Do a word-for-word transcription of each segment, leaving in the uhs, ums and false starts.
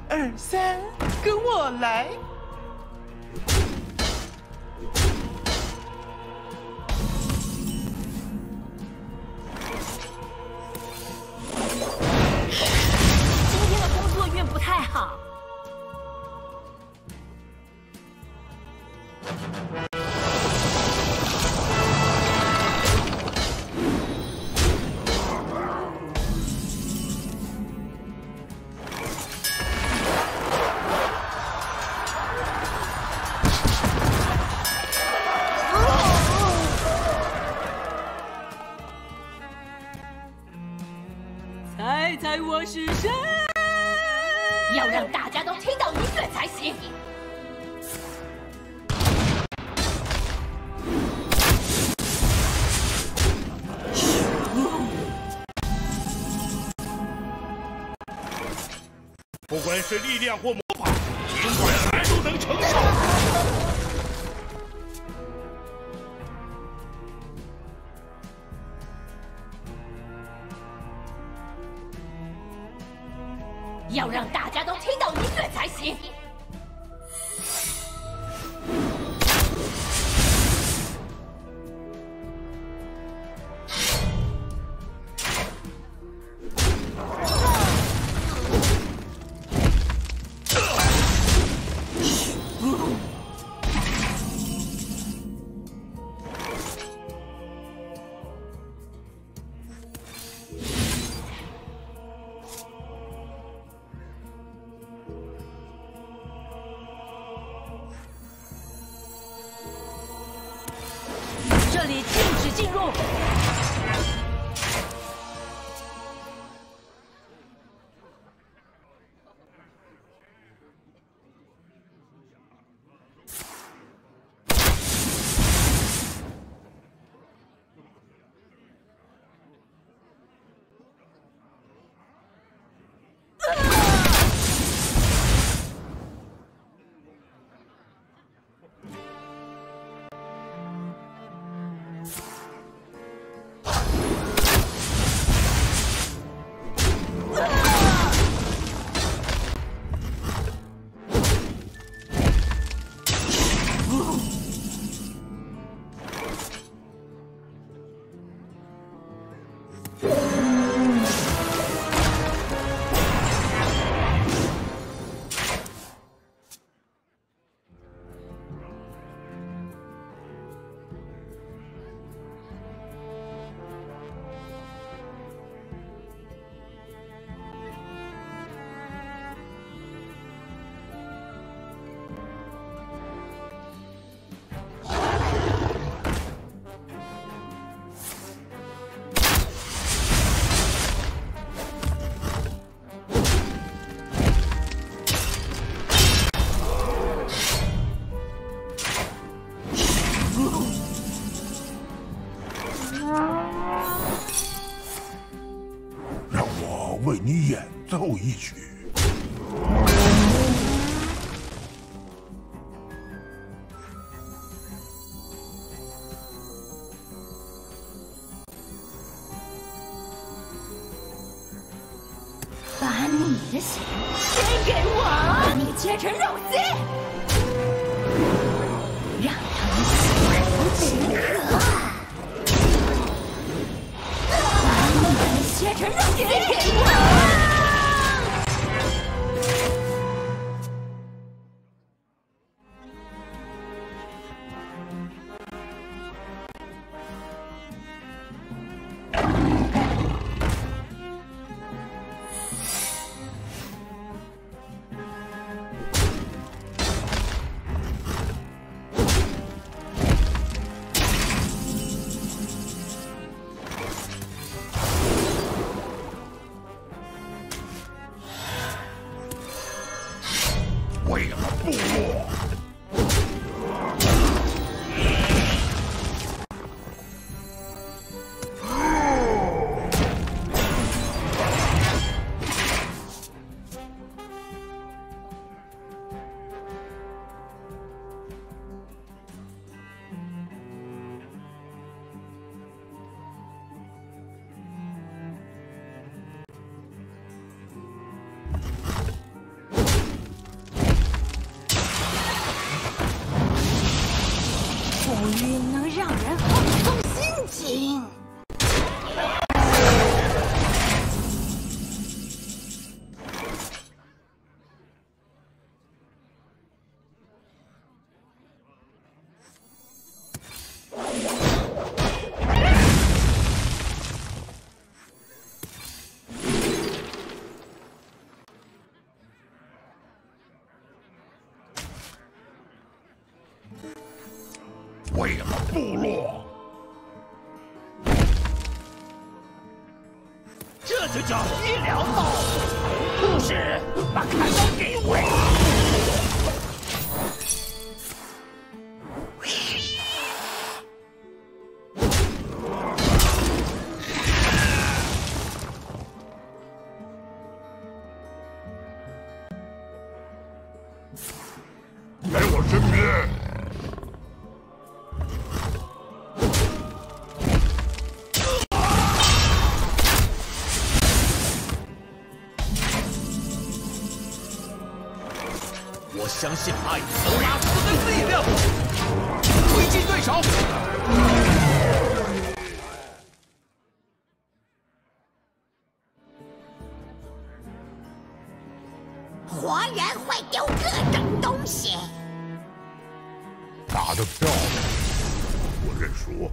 二三，跟我来。 今天的工作运不太好。 猜猜我是谁？ 要让大家都听到音乐才行。 不管是力量或魔法，尽管来都能承受。 要让大家都听到音乐才行。 这里禁止进入。 让我为你演奏一曲。 把你的血先给我，把你切成肉丝，让他们血流成河。 切成肉丝给我！ 晕能让人放松心情。 为了部落， 这就叫医疗道。护士，把砍刀给我！ 在我身边。 我相信艾泽拉斯的力量，推进对手。 活人会丢各种东西。 打得漂亮，我认输。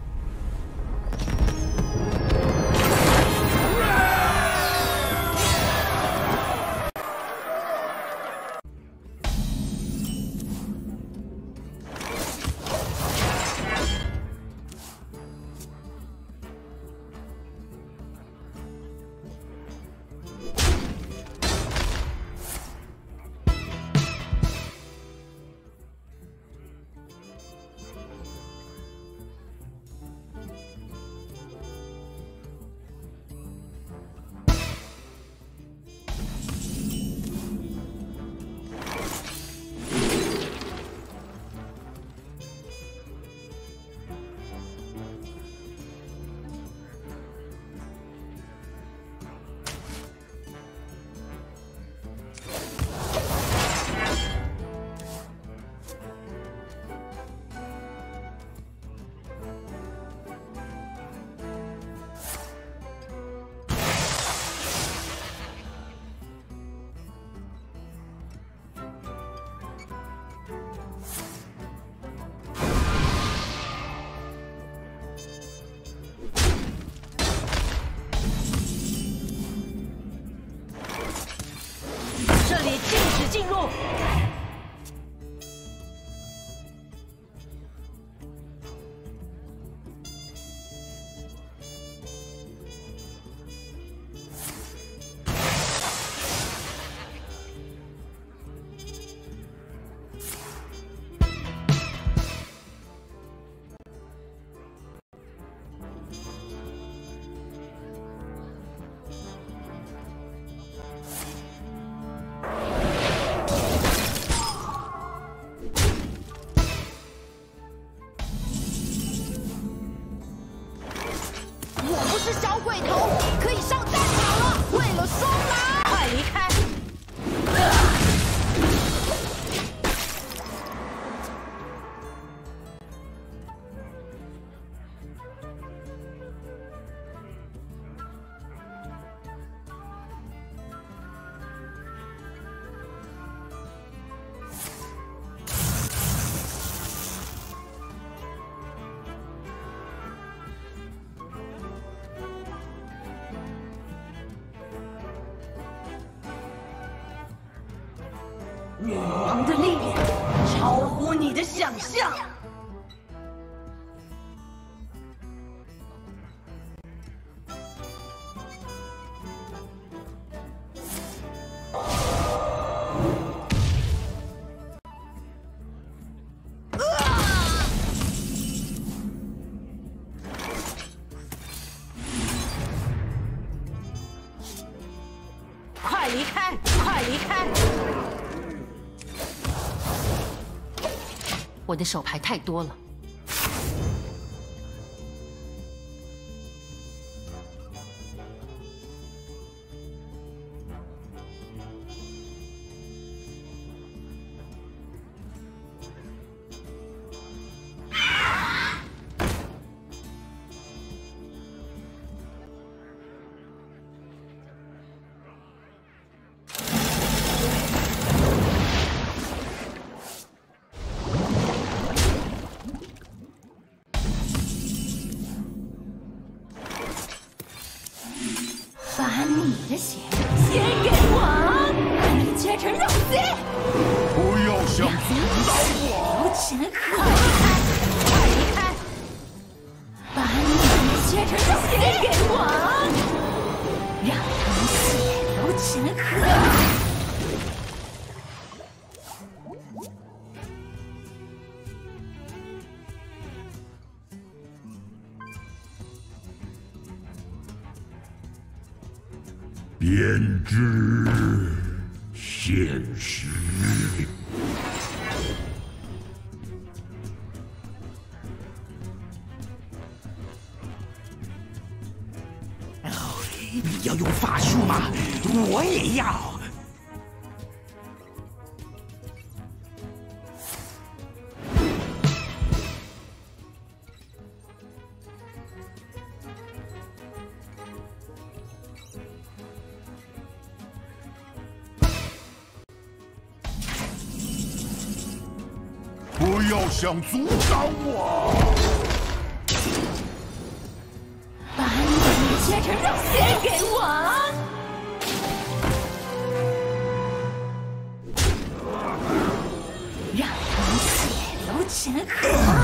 这里禁止进入。 是小鬼头，可以上战场了。为了双狼， 快离开！女王的力量超乎你的想象。快离开！快离开！我的手牌太多了。 你的血先给我，把你切成肉丝！ 不要想阻挡我！ 流成河，快离开！把你切成肉丝给我，让你血流成河！ 编织现实。 哦，你要用法术吗？我也要。 不要想阻挡我！ 把你切成肉丝给我，让你血流成河！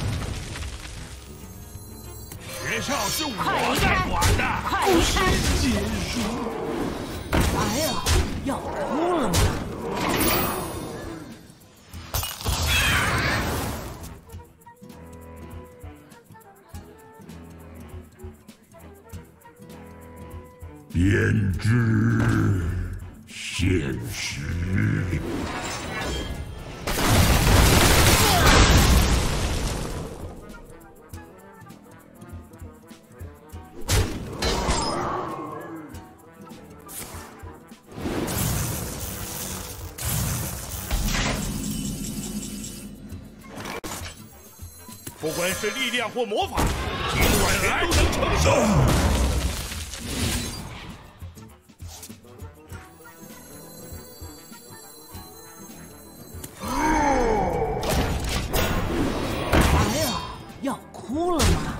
学校是快离我在开！ 管的， 快离开！ 结束。 哎呀，要哭了吗？ 编织现实。 不管是力量或魔法，今晚谁都能承受。 要哭了吗？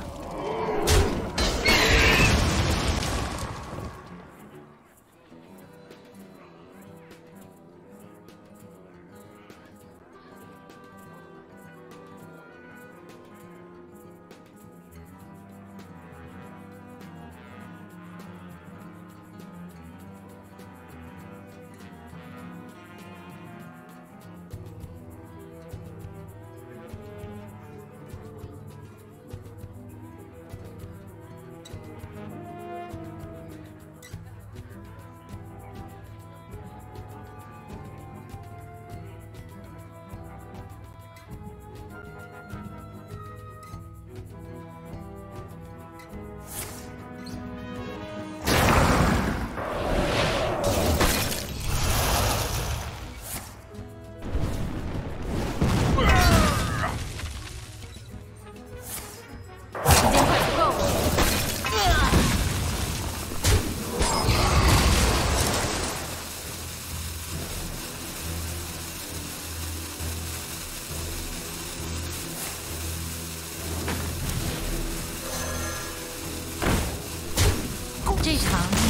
这场